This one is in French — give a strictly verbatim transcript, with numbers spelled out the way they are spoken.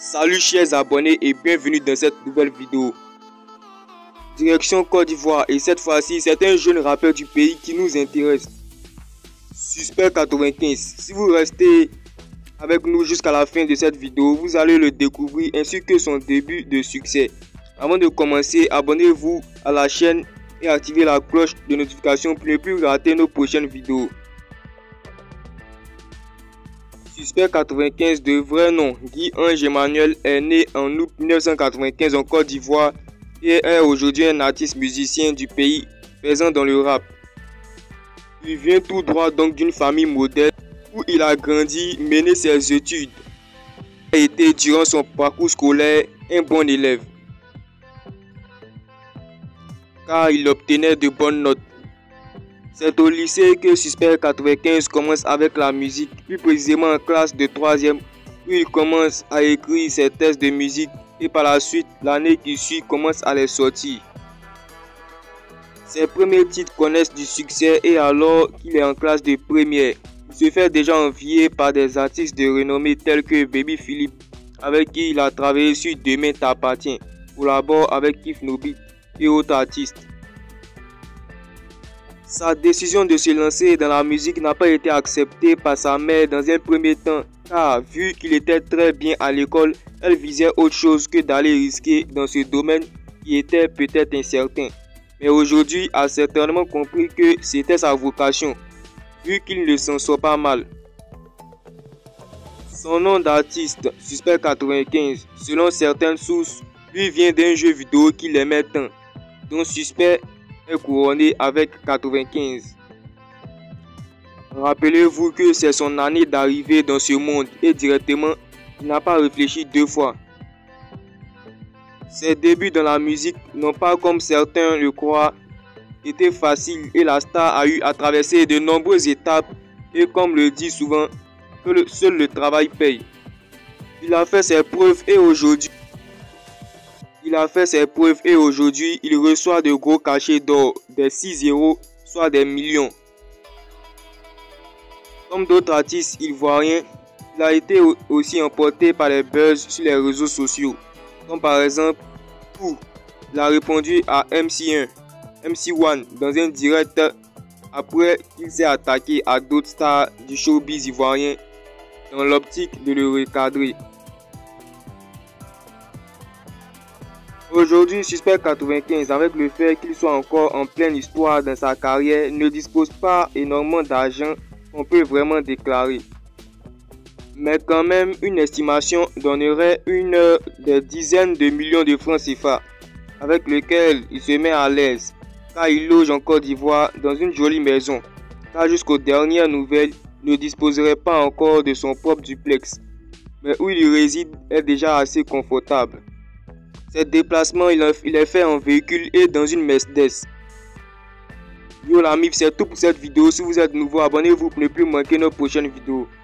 Salut chers abonnés et bienvenue dans cette nouvelle vidéo. Direction Côte d'Ivoire et cette fois-ci c'est un jeune rappeur du pays qui nous intéresse. Suspect quatre-vingt-quinze. Si vous restez avec nous jusqu'à la fin de cette vidéo, vous allez le découvrir ainsi que son début de succès. Avant de commencer, abonnez-vous à la chaîne et activez la cloche de notification pour ne plus rater nos prochaines vidéos. Suspect quatre-vingt-quinze, de vrai nom Guy Ange Emmanuel, est né en août mille neuf cent quatre-vingt-quinze en Côte d'Ivoire et est aujourd'hui un artiste musicien du pays présent dans le rap. Il vient tout droit donc d'une famille modèle où il a grandi, mené ses études. Il a été durant son parcours scolaire un bon élève car il obtenait de bonnes notes. C'est au lycée que Suspect quatre-vingt-quinze commence avec la musique, plus précisément en classe de troisième, où il commence à écrire ses textes de musique et par la suite, l'année qui suit commence à les sortir. Ses premiers titres connaissent du succès et alors qu'il est en classe de première, il se fait déjà envier par des artistes de renommée tels que Baby Philippe, avec qui il a travaillé sur Demain t'appartient, collabore avec Kif Nobit et autres artistes. Sa décision de se lancer dans la musique n'a pas été acceptée par sa mère dans un premier temps, car vu qu'il était très bien à l'école, elle visait autre chose que d'aller risquer dans ce domaine qui était peut-être incertain. Mais aujourd'hui, elle a certainement compris que c'était sa vocation, vu qu'il ne s'en sort pas mal. Son nom d'artiste, Suspect quatre-vingt-quinze, selon certaines sources, lui vient d'un jeu vidéo qu'il aimait tant, dont Suspect est couronné avec quatre-vingt-quinze. Rappelez-vous que c'est son année d'arrivée dans ce monde et directement, il n'a pas réfléchi deux fois. Ses débuts dans la musique n'ont pas, comme certains le croient, été faciles et la star a eu à traverser de nombreuses étapes et comme le dit souvent, que le, seul le travail paye. Il a fait ses preuves et aujourd'hui, Il a fait ses preuves et aujourd'hui, il reçoit de gros cachets d'or, des six zéros, soit des millions. Comme d'autres artistes ivoiriens, il a été aussi emporté par les buzz sur les réseaux sociaux. Comme par exemple, où il a répondu à M C un, M C un dans un direct après qu'il s'est attaqué à d'autres stars du showbiz ivoirien dans l'optique de le recadrer. Aujourd'hui, Suspect quatre-vingt-quinze, avec le fait qu'il soit encore en pleine histoire dans sa carrière, ne dispose pas énormément d'argent qu'on peut vraiment déclarer. Mais quand même, une estimation donnerait une des dizaines de millions de francs C F A, avec lequel il se met à l'aise, car il loge en Côte d'Ivoire dans une jolie maison, car jusqu'aux dernières nouvelles, il ne disposerait pas encore de son propre duplex, mais où il réside est déjà assez confortable. Cet déplacement, il est fait en véhicule et dans une Mercedes. Yo la mif, c'est tout pour cette vidéo. Si vous êtes nouveau, abonnez-vous pour ne plus manquer nos prochaines vidéos.